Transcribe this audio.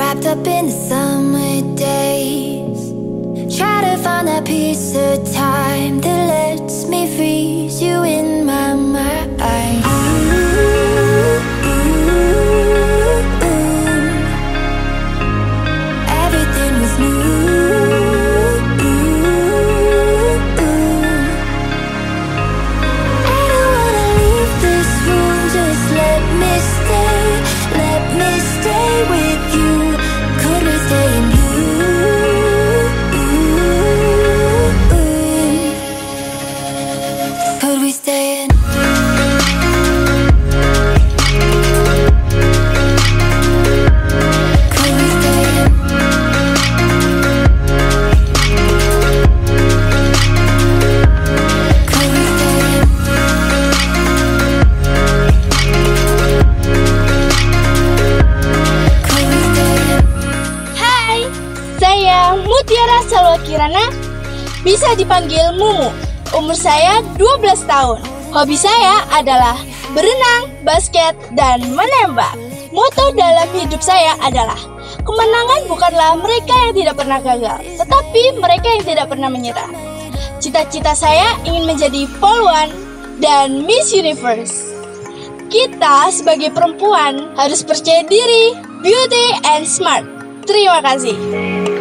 wrapped up in the summer days. Try to find that piece of time that lets me freeze you in my mind. Everything was new. I don't wanna leave this room, just let me stay with you. Could we stay in you? Could we stay in? Could we stay in? Could we stay in? Could we stay in? Hai, saya Mutiara Salwa Kirana, bisa dipanggil Mumu. Umur saya 12 tahun. Hobi saya adalah berenang, basket, dan menembak. Moto dalam hidup saya adalah kemenangan bukanlah mereka yang tidak pernah gagal, tetapi mereka yang tidak pernah menyerah. Cita-cita saya ingin menjadi Poluan dan Miss Universe. Kita sebagai perempuan harus percaya diri, beauty, and smart. Terima kasih.